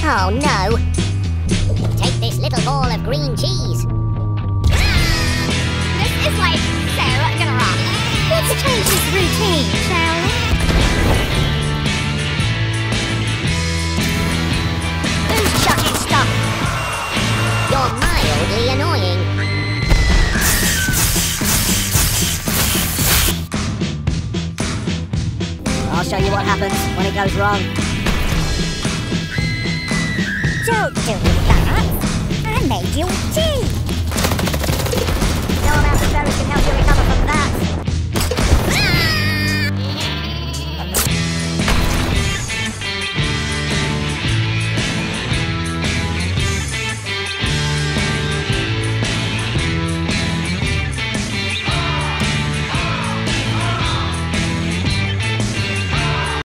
Oh no! Take this little ball of green cheese. This is like so gonna rock. Let's change this routine, shall we? Who's chucking stuff? You're mildly annoying. I'll show you what happens when it goes wrong. Don't do that. I made you tea.